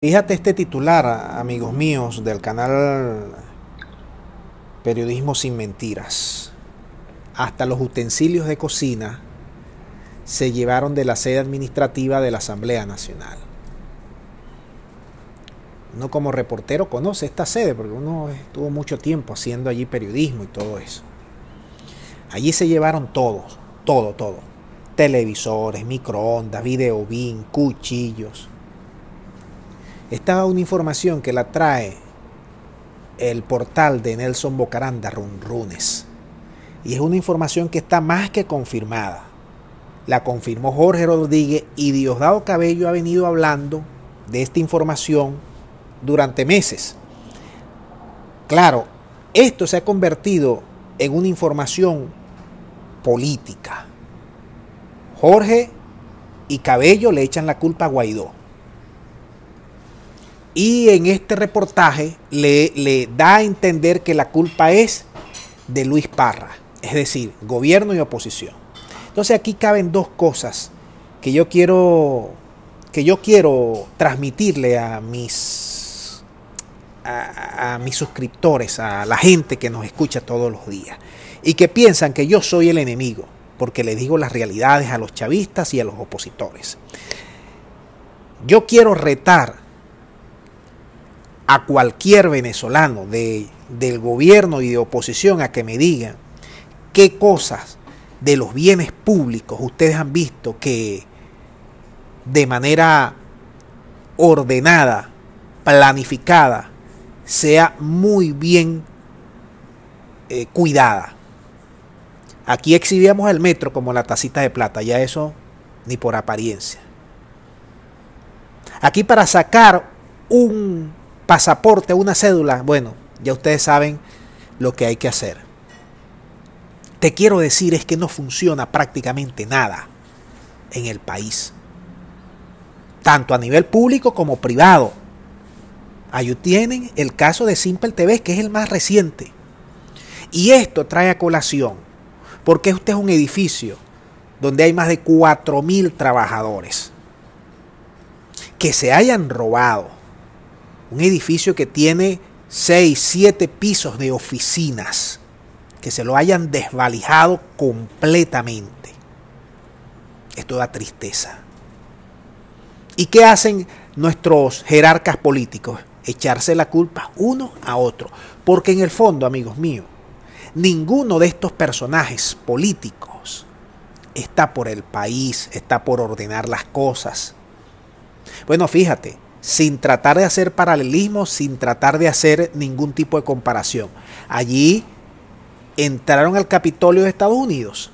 Fíjate este titular, amigos míos, del canal Periodismo sin Mentiras. Hasta los utensilios de cocina se llevaron de la sede administrativa de la Asamblea Nacional. Uno como reportero conoce esta sede porque uno estuvo mucho tiempo haciendo allí periodismo y todo eso. Allí se llevaron todo. Televisores, microondas, videobin, cuchillos. Esta es una información que la trae el portal de Nelson Bocaranda, Runrunes. Y es una información que está más que confirmada. La confirmó Jorge Rodríguez y Diosdado Cabello ha venido hablando de esta información durante meses. Claro, esto se ha convertido en una información política. Jorge y Cabello le echan la culpa a Guaidó. Y en este reportaje le da a entender que la culpa es de Luis Parra, es decir, gobierno y oposición. Entonces aquí caben dos cosas que yo quiero transmitirle a mis suscriptores, a la gente que nos escucha todos los días y que piensan que yo soy el enemigo, porque les digo las realidades a los chavistas y a los opositores. Yo quiero retar a cualquier venezolano del gobierno y de oposición a que me digan qué cosas de los bienes públicos ustedes han visto que de manera ordenada, planificada, sea muy bien cuidada. Aquí exhibíamos el metro como la tacita de plata, ya eso ni por apariencia. Aquí para sacar un pasaporte, una cédula, bueno, ya ustedes saben lo que hay que hacer. Te quiero decir es que no funciona prácticamente nada en el país, tanto a nivel público como privado. Ahí tienen el caso de Simple TV, que es el más reciente. Y esto trae a colación, porque este es un edificio donde hay más de 4.000 trabajadores. Que se hayan robado un edificio que tiene 6, 7 pisos de oficinas, que se lo hayan desvalijado completamente. Esto da tristeza. ¿Y qué hacen nuestros jerarcas políticos? Echarse la culpa uno a otro. Porque en el fondo, amigos míos, ninguno de estos personajes políticos está por el país, está por ordenar las cosas. Bueno, fíjate, sin tratar de hacer paralelismo, sin tratar de hacer ningún tipo de comparación. Allí entraron al Capitolio de Estados Unidos.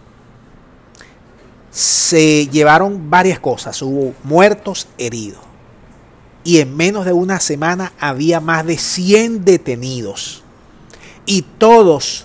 Se llevaron varias cosas, hubo muertos, heridos. Y en menos de una semana había más de 100 detenidos. Y todos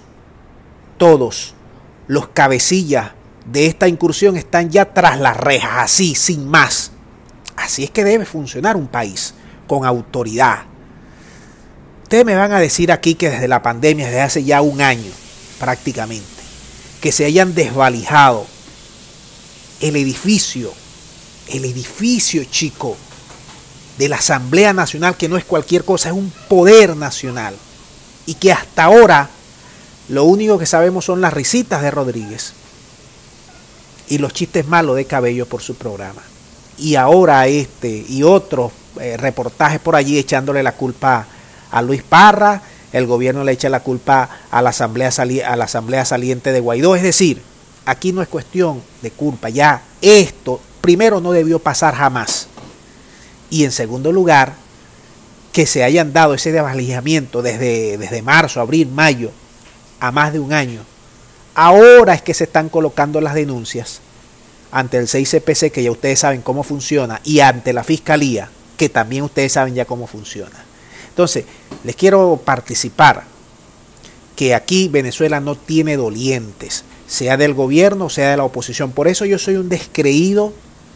los cabecillas de esta incursión están ya tras las rejas, así, sin más. Así es que debe funcionar un país, con autoridad. Ustedes me van a decir aquí que desde la pandemia, desde hace ya un año prácticamente, que se hayan desvalijado el edificio chico, de la Asamblea Nacional, que no es cualquier cosa, es un poder nacional. Y que hasta ahora lo único que sabemos son las risitas de Rodríguez y los chistes malos de Cabello por su programa. Y ahora y otros reportajes por allí echándole la culpa a Luis Parra, el gobierno le echa la culpa a la asamblea saliente de Guaidó. Es decir, aquí no es cuestión de culpa, ya esto primero no debió pasar jamás. Y en segundo lugar, que se hayan dado ese desvalijamiento desde marzo, abril, mayo, a más de un año. Ahora es que se están colocando las denuncias ante el 6CPC, que ya ustedes saben cómo funciona, y ante la Fiscalía, que también ustedes saben ya cómo funciona. Entonces, les quiero participar que aquí Venezuela no tiene dolientes, sea del gobierno, sea de la oposición. Por eso yo soy un descreído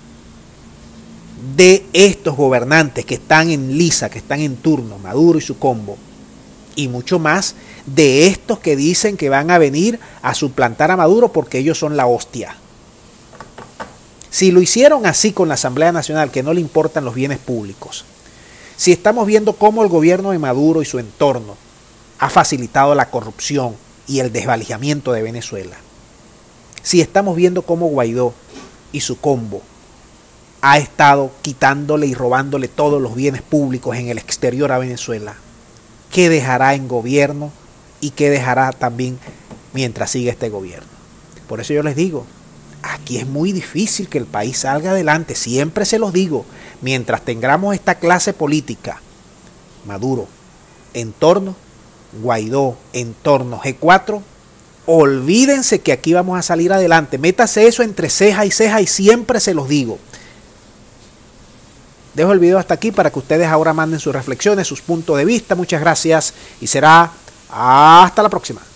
de estos gobernantes que están en lisa, que están en turno, Maduro y su combo, y mucho más de estos que dicen que van a venir a suplantar a Maduro porque ellos son la hostia. Si lo hicieron así con la Asamblea Nacional, que no le importan los bienes públicos, Si estamos viendo cómo el gobierno de Maduro y su entorno ha facilitado la corrupción y el desvalijamiento de Venezuela, si estamos viendo cómo Guaidó y su combo ha estado quitándole y robándole todos los bienes públicos en el exterior a Venezuela, ¿qué dejará en gobierno y qué dejará también mientras siga este gobierno? Por eso yo les digo, aquí es muy difícil que el país salga adelante, siempre se los digo, mientras tengamos esta clase política, Maduro, entorno, Guaidó, entorno, G4, olvídense que aquí vamos a salir adelante, métase eso entre ceja y ceja y siempre se los digo. Dejo el video hasta aquí para que ustedes ahora manden sus reflexiones, sus puntos de vista, muchas gracias y será hasta la próxima.